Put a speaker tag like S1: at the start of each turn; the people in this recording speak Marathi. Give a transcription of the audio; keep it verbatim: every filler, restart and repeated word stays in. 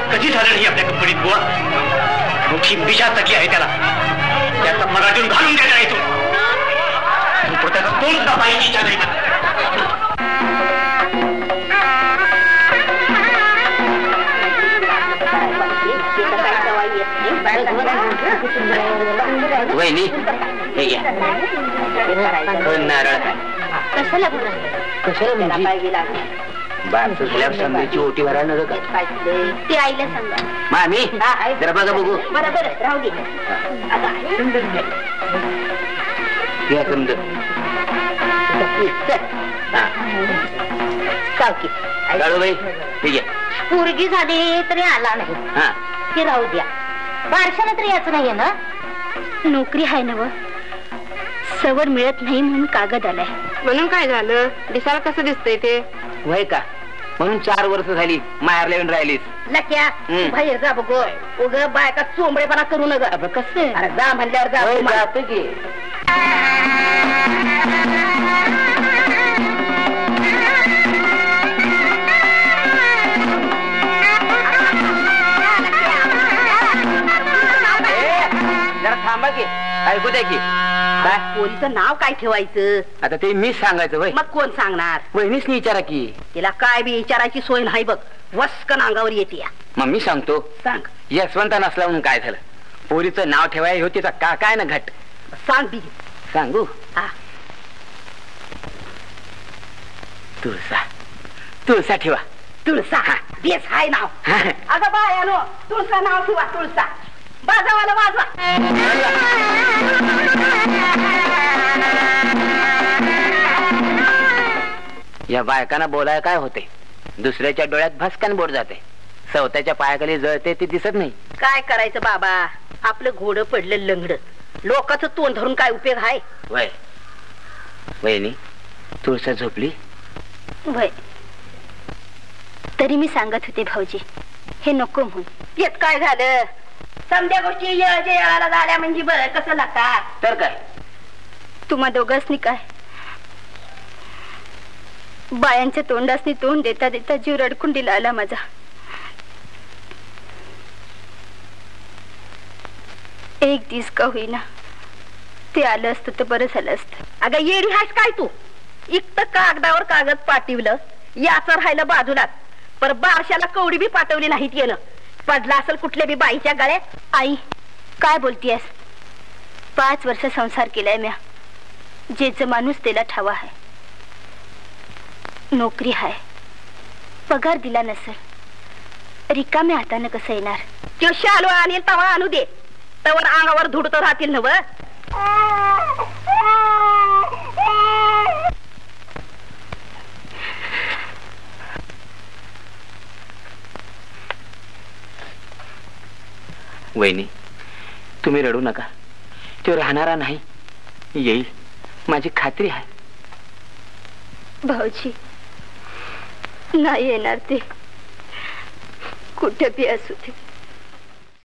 S1: कधी झालं नाही आपल्या कंपनीत बुवा. मोठी बिशा सखी आहे त्याला. त्याचा मराठीतून घालून द्यायला येतो. त्याचा तोंड सुद्धा पाहिजे इच्छा नाही. वहिनी हे घ्या. नारळ
S2: कशाला
S1: कशाला म्हणजे बारसं समजायची ओटी भरायला नका का?
S2: ती आईला सांगा.
S1: मामी जरा बघा बघू.
S2: बरोबर राहू दे.
S1: घ्या समज. काळूबाई ठीक आहे.
S2: पोरगी झाली तरी आला नाही.
S1: हा
S2: ती राहू द्या. बारशाला तरी याच नाहीये ना. नोकरी आहे ना व. सवड मिळत नाही म्हणून कागद आलाय.
S3: म्हणून काय झालं? दिसायला कसं दिसतंय ते?
S1: वय का म्हणून चार वर्ष झाली माहेरला येऊन राहिलीस.
S2: लक्या बाहेर जा बघ. उग बायका चोंबडेपणा करू नका. कसं अरे जा म्हणल्यावर जा.
S1: जातो की जरा थांबा की ऐकू द्या की. काय
S2: पोरीचं नाव काय ठेवायचं?
S1: आता ते मीच सांगायचं वय.
S2: मग कोण सांगणार?
S1: वहिनीच नाही विचारा की.
S2: तिला काय बी विचारायची सोय नाही बघ. वस्कन अंगावर येते.
S1: मग मी सांगतो.
S2: सांग.
S1: यशवंत नसला म्हणून काय झालं? पोरीचं नाव ठेवाय हो तिचा का काय ना घट.
S2: सांग बी.
S1: सांगू.
S2: हा
S1: तुळसा. तुळसा ठेवा.
S2: तुळसा. बेस हाय नाव. अगं बायानो तुळसा नाव ठेवा. तुळसा. बाजावाला वाजवा.
S1: या बायकांना बोलाय काय होते? दुसऱ्याच्या डोळ्यात भस्कन बोट जाते. सवत्याच्या पायाखाली जळते ते दिसत नाही.
S2: काय करायचं बाबा? आपलं घोडं पडलं लंगड. लोकांचं तोंड धरून काय उपयोग आहे?
S1: वय वहिनी तुळसा झोपली.
S2: वय तरी मी सांगत होते भाऊजी हे नको म्हणून. येत काय झालं? समध्या गोष्टी येळाला झाल्या म्हणजे बरं कसं लागतात
S1: तर काय?
S2: तुम्हा दोघांनी काय बायांच्या तोंडासनी तोंड देता देता जीव रडकुंडीला आला माझा. एक दिवस का होईना ते आलं असतं तर बरं झालं असतं. अगं येडी हास काय तू? इक्त कागदावर कागद पाठवलं याचं राहिलं बाजूलाच. पर बारशाला कवडी बी पाठवली नाहीत. येणं पडला असेल कुठल्या बी बाईच्या गळ्यात. आई काय बोलतीयस? पाच वर्ष संसार केलाय म्या. जेच माणूस त्याला ठावा आहे. नोकरी हाय. पगार दिला नसेल रिकाम्या हातानं कसं येणार? तो शालू आणेल तवा आणू दे. तवर अंगावर धुडत राहतील नव.
S1: वहिनी तुम्ही रडू नका. तो राहणारा नाही. येईल माझी खात्री आहे.
S2: भाऊजी नाही येणार ते. कुठे बी असू दे.